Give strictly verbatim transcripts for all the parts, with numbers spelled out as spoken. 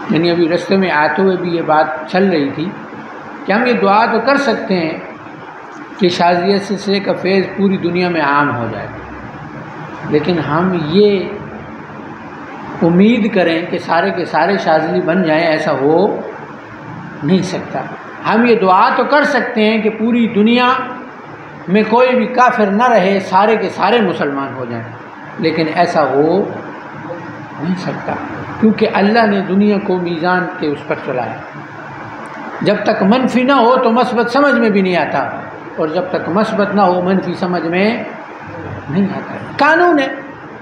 یعنی ابھی رستے میں آتے ہوئے بھی یہ بات چل رہی تھی کہ ہم یہ دعا تو کر سکتے ہیں کہ شاذلیت سلسلے کا فیض پوری دنیا میں عام ہو جائے، لیکن ہم یہ امید کریں کہ سارے کے سارے شاذلی بن جائیں، ایسا ہو نہیں سکتا۔ ہم یہ دعا تو کر سکتے ہیں کہ پوری دنیا میں کوئی بھی کافر نہ رہے، سارے کے سارے مسلمان ہو جائیں، لیکن ایسا ہو نہیں سکتا، کیونکہ اللہ نے دنیا کو میزان کے اس پر چلایا۔ جب تک منفی نہ ہو تو مثبت سمجھ میں بھی نہیں آتا، اور جب تک مثبت نہ ہو منفی سمجھ میں نہیں آتا۔ قانون ہے،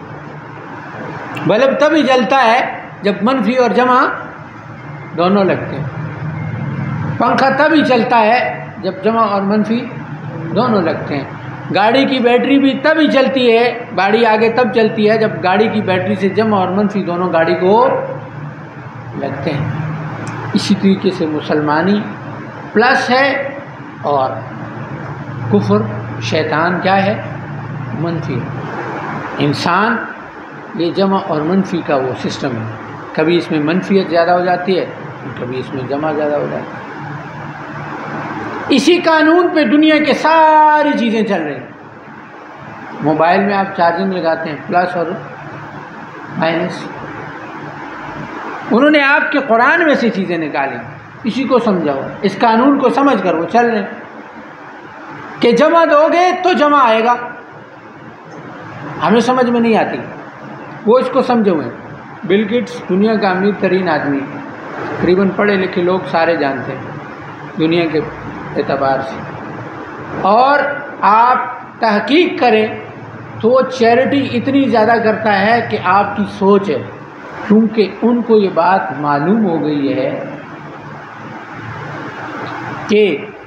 بلب تبھی جلتا ہے جب منفی اور جمع دونوں لگتے ہیں، پنکھا تبھی چلتا ہے جب جمع اور منفی دونوں لگتے ہیں، گاڑی کی بیٹری بھی تبھی چلتی ہے، گاڑی آگے تب چلتی ہے جب گاڑی کی بیٹری سے جمع اور منفی دونوں گاڑی کو لگتے ہیں۔ اسی طریقے سے مسلمانی پلس ہے اور کفر شیطان کیا ہے؟ منفی۔ انسان یہ جمع اور منفی کا وہ سسٹم ہے، کبھی اس میں منفیت زیادہ ہو جاتی ہے، کبھی اس میں جمع زیادہ ہو جاتی ہے۔ اسی قانون پہ دنیا کے ساری چیزیں چل رہی ہیں۔ موبائل میں آپ چارجنگ لگاتے ہیں، پلس اور مائنس، انہوں نے آپ کے قرآن میں سے چیزیں نکالی، اسی کو سمجھاؤ، اس قانون کو سمجھ کر وہ چل رہے ہیں کہ جمع دو گے تو جمع آئے گا، ہمیں سمجھ میں نہیں آتی، وہ اس کو سمجھے ہوئے۔ بل گیٹس دنیا کا امیر ترین آدمی، تقریباً پڑھے لکھے لوگ سارے جانتے ہیں دنیا کے اعتبار سے، اور آپ تحقیق کریں تو وہ چیریٹی اتنی زیادہ کرتا ہے کہ آپ کی سوچ ہے، کیونکہ ان کو یہ بات معلوم ہو گئی ہے کہ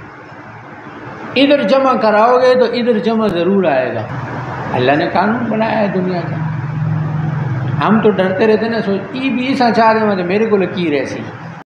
ادھر جمع کراؤ گے تو ادھر جمع ضرور آئے گا۔ اللہ نے قانون بنایا ہے دنیا کا، ہم تو ڈرتے رہتے نا، سوچ ای بھی ایسا چاہ دے میرے کو لکیر ایسی